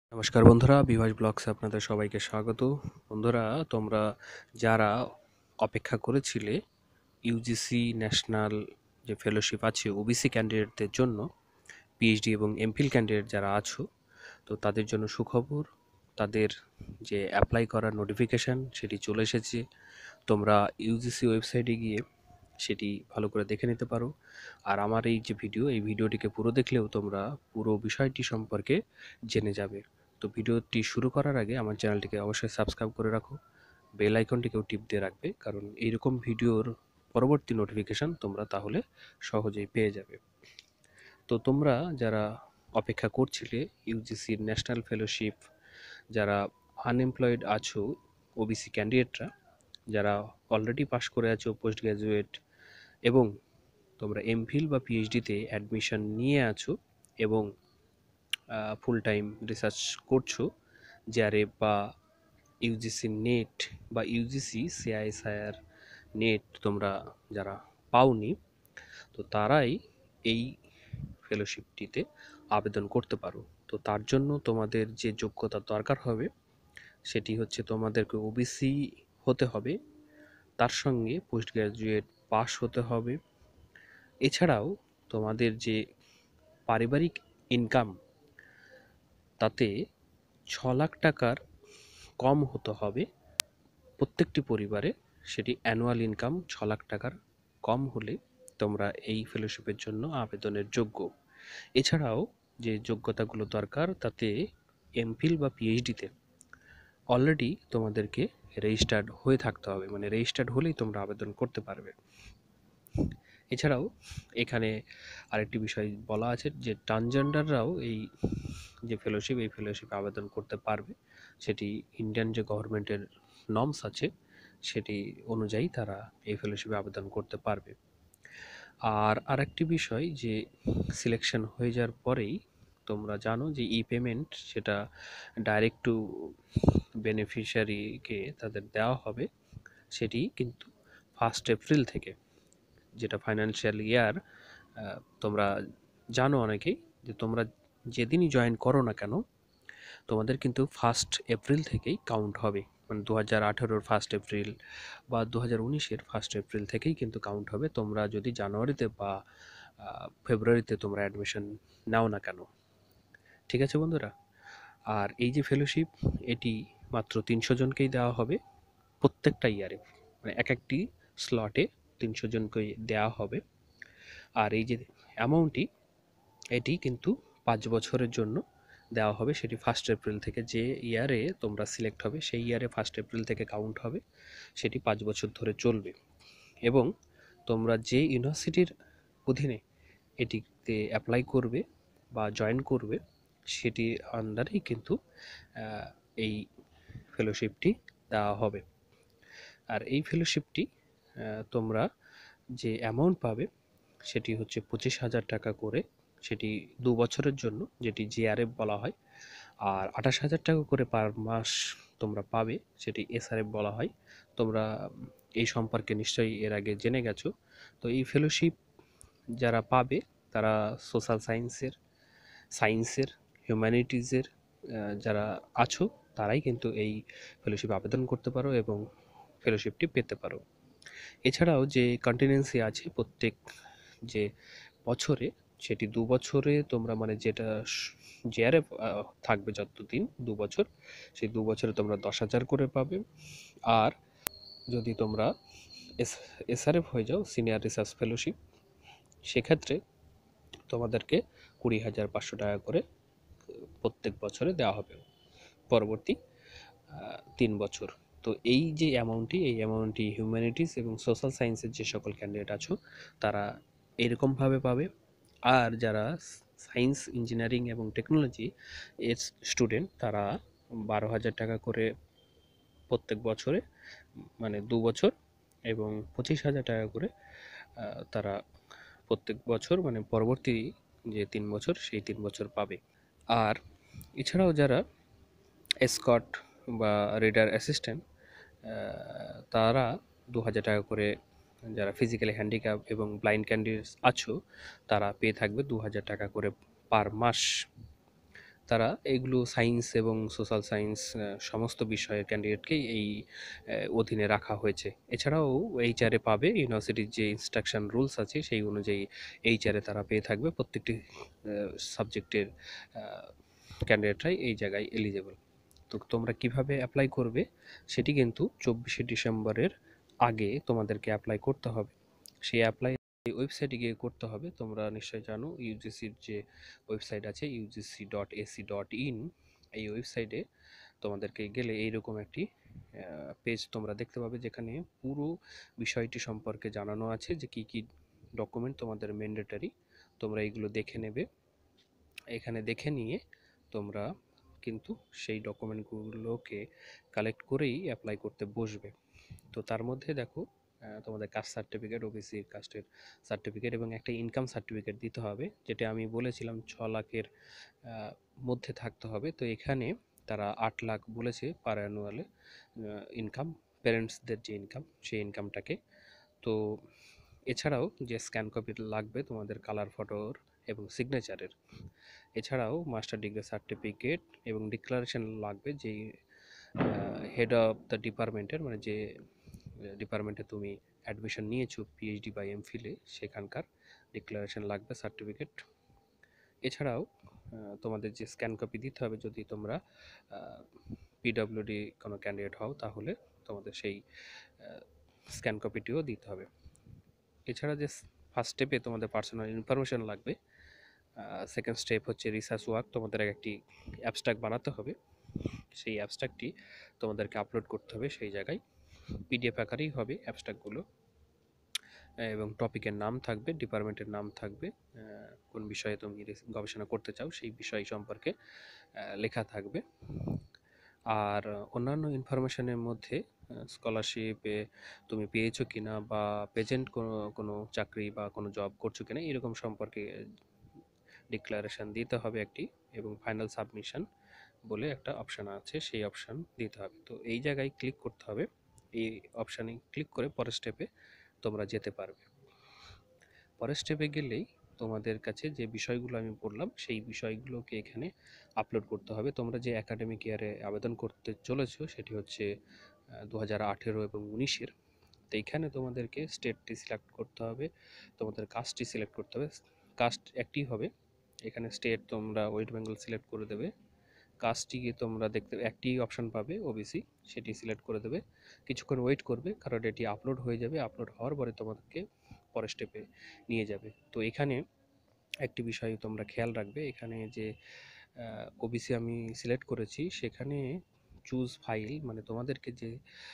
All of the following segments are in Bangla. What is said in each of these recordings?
নমস্কার বন্ধুরা, বিভাস ব্লগসে আপনাদের সবাইকে স্বাগত। বন্ধুরা, তোমরা যারা অপেক্ষা করেছিলে ইউজিসি ন্যাশনাল যে ফেলোশিপ আছে ওবিসি ক্যান্ডিডেটদের জন্য, পিএইচডি এবং এমফিল ক্যান্ডিডেট যারা আছো, তো তাদের জন্য সুখবর। তাদের যে অ্যাপ্লাই করার নোটিফিকেশান সেটি চলে এসেছে। তোমরা ইউজিসি ওয়েবসাইটে গিয়ে সেটি ভালো করে দেখে নিতে পারো। আর আমার এই যে এই ভিডিওটিকে পুরো দেখলেও তোমরা পুরো বিষয়টি সম্পর্কে জেনে যাবে। তো ভিডিওটি শুরু করার আগে আমার চ্যানেলটিকে অবশ্যই সাবস্ক্রাইব করে রাখো, বেল আইকনটিকেও টিপ দিয়ে রাখবে, কারণ এইরকম ভিডিওর পরবর্তী নোটিফিকেশান তোমরা তাহলে সহজেই পেয়ে যাবে। তো তোমরা যারা অপেক্ষা করছিলে ইউজিসির ন্যাশনাল ফেলোশিপ, যারা আনএমপ্লয়েড আছো, ওবিসি ক্যান্ডিডেটরা যারা অলরেডি পাস করে আছো পোস্ট গ্র্যাজুয়েট, এবং তোমরা এমফিল বা পিএইচডিতে অ্যাডমিশন নিয়ে আছো এবং ফুল টাইম রিসার্চ করছো জেআরএফ বা ইউজিসি নেট বা ইউজিসি সিআইএসআইআর নেট তোমরা যারা পাওনি, তো তারাই এই ফেলোশিপটিতে আবেদন করতে পারো। তো তার জন্য তোমাদের যে যোগ্যতা দরকার হবে সেটি হচ্ছে তোমাদেরকে ওবিসি হতে হবে, তার সঙ্গে পোস্ট গ্র্যাজুয়েট পাস হতে হবে। এছাড়াও তোমাদের যে পারিবারিক ইনকাম তাতে 6 লাখ টাকার কম হতে হবে প্রত্যেকটি পরিবারে। সেটি অ্যানুয়াল ইনকাম 6 লাখ টাকার কম হলে তোমরা এই ফেলোশিপের জন্য আবেদনের যোগ্য। এছাড়াও যে যোগ্যতাগুলো দরকার তাতে এমফিল বা পিএইচডিতে অলরেডি তোমাদেরকে রেজিস্টার্ড হয়ে থাকতে হবে, মানে রেজিস্টার্ড হলেই তোমরা আবেদন করতে পারবে। এছাড়াও এখানে আরেকটি বিষয় বলা আছে যে ট্রান্সজেন্ডাররাও এই ফেলোশিপে আবেদন করতে পারবে। সেটি ইন্ডিয়ান যে গভর্নমেন্টের নর্মস আছে সেটি অনুযায়ী তারা এই ফেলোশিপে আবেদন করতে পারবে। আর আরেকটি বিষয় যে সিলেকশন হয়ে যাওয়ার পরেই তোমরা জানো যে ই পেমেন্ট সেটা ডাইরেক্ট টু বেনিফিশিয়ারিকে তাদের দেওয়া হবে। সেটি কিন্তু 1 এপ্রিল থেকে, যেটা ফাইন্যান্সিয়াল ইয়ার তোমরা জানো অনেকেই যে তোমরা যেদিনই জয়েন করো না কেন তোমাদের কিন্তু 1 এপ্রিল থেকেই কাউন্ট হবে, মানে 2018-র 1 এপ্রিল বা 2019-এর 1 এপ্রিল থেকেই কিন্তু কাউন্ট হবে, তোমরা যদি জানুয়ারিতে বা ফেব্রুয়ারিতে তোমরা অ্যাডমিশন নাও না কেন। ঠিক আছে বন্ধুরা? আর এই যে ফেলোশিপ এটি মাত্র 300 জনকেই দেওয়া হবে প্রত্যেকটা ইয়ারে, মানে এক একটি স্লটে 300 জনকে দেওয়া হবে। আর এই যে অ্যামাউন্টটি এটি কিন্তু 5 বছরের জন্য দেওয়া হবে। সেটি 1 এপ্রিল থেকে, যে ইয়ারে তোমরা সিলেক্ট হবে সেই ইয়ারে 1 এপ্রিল থেকে কাউন্ট হবে, সেটি 5 বছর ধরে চলবে। এবং তোমরা যে ইউনিভার্সিটির অধীনে এটিতে অ্যাপ্লাই করবে বা জয়েন করবে সেটির আন্ডারেই কিন্তু এই ফেলোশিপটি দেওয়া হবে। আর এই ফেলোশিপটি তোমরা যে অ্যামাউন্ট পাবে সেটি হচ্ছে 25,000 টাকা করে, সেটি 2 বছরের জন্য, যেটি জেআরএফ বলা হয়। আর 28,000 টাকা করে পার মাস তোমরা পাবে, সেটি এসআরএফ বলা হয়। তোমরা এই সম্পর্কে নিশ্চয়ই এর আগে জেনে গেছো। তো এই ফেলোশিপ যারা পাবে তারা সোশ্যাল সায়েন্সের, হিউম্যানিটিজের যারা আছো তারাই কিন্তু এই ফেলোশিপে আবেদন করতে পারো এবং ফেলোশিপটি পেতে পারো। এছাড়াও যে কন্টিনেন্সি আছে প্রত্যেক যে বছরে, সেটি 2 বছরে তোমরা, মানে যেটা জেআরএফ থাকবে যতদিন 2 বছর, সেই 2 বছরে তোমরা 10,000 করে পাবে। আর যদি তোমরা এসআরএফ হয়ে যাও, সিনিয়র রিসার্চ ফেলোশিপ, সেক্ষেত্রে তোমাদেরকে 20,500 টাকা করে প্রত্যেক বছরে দেওয়া হবে পরবর্তী 3 বছর। তো এই যে অ্যামাউন্টটি হিউম্যানিটিস এবং সোশ্যাল সায়েন্সের যে সকল ক্যান্ডিডেট আছো তারা এরকমভাবে পাবে। আর যারা সায়েন্স, ইঞ্জিনিয়ারিং এবং টেকনোলজি এর স্টুডেন্ট তারা 12,000 টাকা করে প্রত্যেক বছরে, মানে 2 বছর, এবং 25,000 টাকা করে তারা প্রত্যেক বছর, মানে পরবর্তী যে 3 বছর সেই 3 বছর পাবে। আর এছাড়াও যারা এসকর্ট বা রিডার অ্যাসিস্ট্যান্ট তারা 2,000 টাকা করে, যারা ফিজিক্যালি হ্যান্ডিক্যাপ এবং ব্লাইন্ড ক্যান্ডিডেটস আছো তারা পেয়ে থাকবে 2,000 টাকা করে পার মাস। তারা এগুলো সায়েন্স এবং সোশ্যাল সায়েন্স সমস্ত বিষয়ের ক্যান্ডিডেটকেই এই অধীনে রাখা হয়েছে। এছাড়াও এইচআরে পাবে ইউনিভার্সিটির যে ইনস্ট্রাকশন রুলস আছে সেই অনুযায়ী এইচআরে তারা পেয়ে থাকবে। প্রত্যেকটি সাবজেক্টের ক্যান্ডিডেটরাই এই জায়গায় এলিজেবল। তো তোমরা কিভাবে অ্যাপ্লাই করবে সেটি কিন্তু 24শে ডিসেম্বরের আগে তোমাদেরকে অ্যাপ্লাই করতে হবে। সেই অ্যাপ্লাই ওয়েবসাইটে গিয়ে করতে হবে। তোমরা নিশ্চয়ই জানো ইউজিসির যে ওয়েবসাইট আছে UGC.ac.in, এই ওয়েবসাইটে তোমাদেরকে গেলে এইরকম একটি পেজ তোমরা দেখতে পাবে, যেখানে পুরো বিষয়টি সম্পর্কে জানানো আছে যে কি কি ডকুমেন্ট তোমাদের ম্যান্ডেটরি। তোমরা এইগুলো দেখে নেবে। এখানে দেখে নিয়ে তোমরা কিন্তু সেই ডকুমেন্টগুলোকে কালেক্ট করেই অ্যাপ্লাই করতে বসবে। তো তার মধ্যে দেখো তোমাদের কাস্ট সার্টিফিকেট, ওবিসির কাস্টের সার্টিফিকেট এবং একটা ইনকাম সার্টিফিকেট দিতে হবে, যেটা আমি বলেছিলাম 6 লাখের মধ্যে থাকতে হবে। তো এখানে তারা 8 লাখ বলেছে পার অ্যানুয়ালে ইনকাম, প্যারেন্টসদের যে ইনকাম সেই ইনকামটাকে। তো এছাড়াও যে স্ক্যান কপি লাগবে তোমাদের কালার ফটোর এবং সিগনেচারের, এছাড়াও মাস্টার ডিগ্রি সার্টিফিকেট এবং ডিক্লারেশন লাগবে যেই হেড অফ দ্য ডিপার্টমেন্টের, মানে যে ডিপার্টমেন্টে তুমি অ্যাডমিশন নিয়েছো পিএইচডি বা এমফিলে, সেখানকার ডিক্লারেশন লাগবে, সার্টিফিকেট। এছাড়াও তোমাদের যে স্ক্যান কপি দিতে হবে যদি তোমরা পিডব্লিউডি কোনো ক্যান্ডিডেট হও, তাহলে তোমাদের সেই স্ক্যান কপিটিও দিতে হবে। এছাড়া যে ফার্স্ট স্টেপে তোমাদের পার্সোনাল ইনফরমেশন লাগবে, সেকেন্ড স্টেপ হচ্ছে রিসার্চ ওয়ার্ক। তোমাদের একটি অ্যাবস্ট্রাক্ট বানাতে হবে, সেই অ্যাবস্ট্রাক্টটি তোমাদেরকে আপলোড করতে হবে সেই জায়গায়। পিডিএফ আকারেই হবে অ্যাবস্ট্রাক্টগুলো, এবং টপিকের নাম থাকবে, ডিপার্টমেন্টের নাম থাকবে, কোন বিষয়ে তুমি গবেষণা করতে চাও সেই বিষয় সম্পর্কে লেখা থাকবে। আর অন্যান্য ইনফরমেশনের মধ্যে স্কলারশিপে তুমি পেয়েছো কিনা বা প্রেজেন্ট কোনো চাকরি বা কোনো জব করছো কিনা এরকম সম্পর্কে ডিক্লারেশন দিতে হবে একটি, এবং ফাইনাল সাবমিশন বলে একটা অপশান আছে, সেই অপশান দিতে হবে। তো এই জায়গায় ক্লিক করতে হবে, এই অপশানে ক্লিক করে পরের স্টেপে তোমরা যেতে পারবে। পরের স্টেপে গেলেই তোমাদের কাছে যে বিষয়গুলো আমি বললাম সেই বিষয়গুলোকে এখানে আপলোড করতে হবে। তোমরা যে একাডেমিক ইয়ারে আবেদন করতে চলেছো সেটি হচ্ছে 2018 এবং 19-এর। তো এইখানে তোমাদেরকে স্টেটটি সিলেক্ট করতে হবে, তোমাদের কাস্টটি সিলেক্ট করতে হবে। কাস্ট একটি হবে, এখানে স্টেট তোমরা ওয়েস্ট বেঙ্গল সিলেক্ট করে দেবে। কাস্টটিকে তোমরা দেখতে একটি অপশান পাবে ওবিসি, সেটি সিলেক্ট করে দেবে। কিছুক্ষণ ওয়েট করবে, কারণ এটি আপলোড হয়ে যাবে। আপলোড হওয়ার পরে তোমাদেরকে পরের স্টেপে নিয়ে যাবে। তো এখানে একটি বিষয় তোমরা খেয়াল রাখবে, এখানে যে ওবিসি আমি সিলেক্ট করেছি সেখানে চুজ ফাইল, মানে তোমাদেরকে যে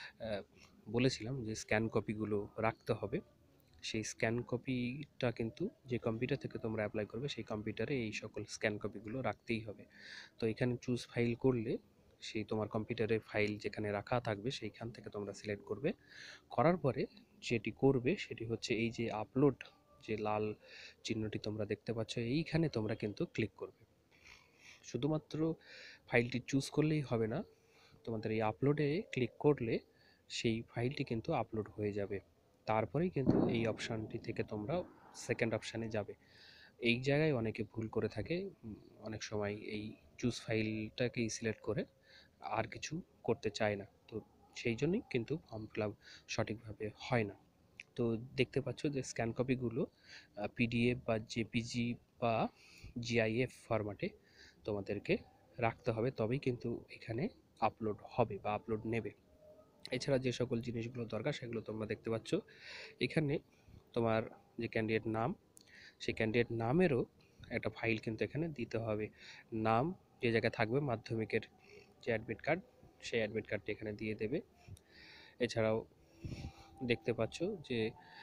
বলেছিলাম যে স্ক্যান কপিগুলো রাখতে হবে, সেই স্ক্যান কপিটা কিন্তু যে কম্পিউটার থেকে তোমরা অ্যাপ্লাই করবে সেই কম্পিউটারে এই সকল স্ক্যান কপিগুলো রাখতেই হবে। তো এখানে চুজ ফাইল করলে সেই তোমার কম্পিউটারে ফাইল যেখানে রাখা থাকবে সেইখান থেকে তোমরা সিলেক্ট করবে। করার পরে যেটি করবে সেটি হচ্ছে এই যে আপলোড, যে লাল চিহ্নটি তোমরা দেখতে পাচ্ছ, এইখানে তোমরা কিন্তু ক্লিক করবে। শুধুমাত্র ফাইলটি চুজ করলেই হবে না, তোমাদের এই আপলোডে ক্লিক করলে সেই ফাইলটি কিন্তু আপলোড হয়ে যাবে। তারপরেই কিন্তু এই অপশানটি থেকে তোমরা সেকেন্ড অপশানে যাবে। এই জায়গায় অনেকে ভুল করে থাকে, অনেক সময় এই চুজ ফাইলটাকেই সিলেক্ট করে আর কিছু করতে চায় না। তো সেই জন্যই কিন্তু ফর্ম ফিল আপ সঠিকভাবে হয় না। তো দেখতে পাচ্ছ যে স্ক্যান কপিগুলো পিডিএফ বা জেপিজি বা জিআইএফ ফরম্যাটে তোমাদেরকে রাখতে হবে, তবেই কিন্তু এখানে আপলোড হবে বা আপলোড নেবে। এছাড়া যে সকল জিনিসগুলো দরকার সেগুলো তোমরা দেখতে পাচ্ছ এখানে। তোমার যে ক্যান্ডিডেট নাম, সেই ক্যান্ডিডেট নামেরও একটা ফাইল কিন্তু এখানে দিতে হবে। নাম যে জায়গায় থাকবে, মাধ্যমিকের যে অ্যাডমিট কার্ড সেই অ্যাডমিট কার্ডটি এখানে দিয়ে দেবে। এছাড়াও দেখতে পাচ্ছ যে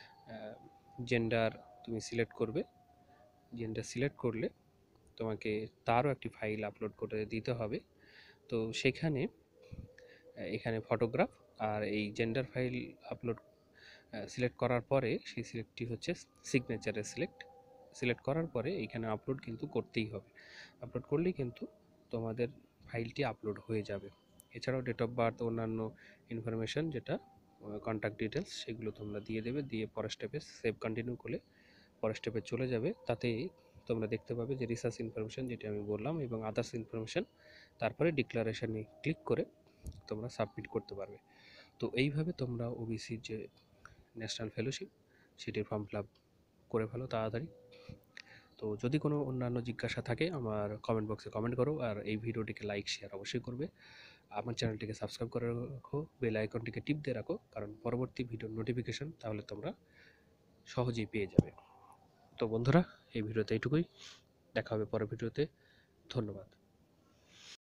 জেন্ডার তুমি সিলেক্ট করবে, জেন্ডার সিলেক্ট করলে তোমাকে তারও একটি ফাইল আপলোড করে দিতে হবে। তো সেখানে এখানে ফটোগ্রাফ আর এই জেন্ডার ফাইল আপলোড সিলেক্ট করার পরে সেই সিলেক্টটি হচ্ছে সিগনেচারের সিলেক্ট করার পরে এইখানে আপলোড কিন্তু করতেই হবে। আপলোড করলেই কিন্তু তোমাদের ফাইলটি আপলোড হয়ে যাবে। এছাড়াও ডেট অফ বার্থ, অন্যান্য ইনফরমেশন যেটা কন্ট্যাক্ট ডিটেলস, সেগুলো তোমরা দিয়ে দেবে। দিয়ে পরের স্টেপে সেভ কন্টিনিউ করলে পরের স্টেপে চলে যাবে। তাতে তোমরা দেখতে পাবে যে রিসার্চ ইনফরমেশন যেটা আমি বললাম এবং আদার্স ইনফরমেশন, তারপরে ডিক্লারেশনে ক্লিক করে তোমরা সাবমিট করতে পারবে। তো এইভাবে তোমরা ওবিসির যে ন্যাশনাল ফেলোশিপ সেটির ফর্ম ফিল আপ করে ফেলো তাড়াতাড়ি। তো যদি কোনো অন্যান্য জিজ্ঞাসা থাকে আমার কমেন্ট বক্সে কমেন্ট করো, আর এই ভিডিওটিকে লাইক শেয়ার অবশ্যই করবে। আমার চ্যানেলটিকে সাবস্ক্রাইব করে রাখো, বেল আইকনটিকে টিপ দিয়ে রাখো, কারণ পরবর্তী ভিডিওর নোটিফিকেশন তাহলে তোমরা সহজেই পেয়ে যাবে। তো বন্ধুরা, এই ভিডিওতে এইটুকুই, দেখা হবে পরের ভিডিওতে। ধন্যবাদ।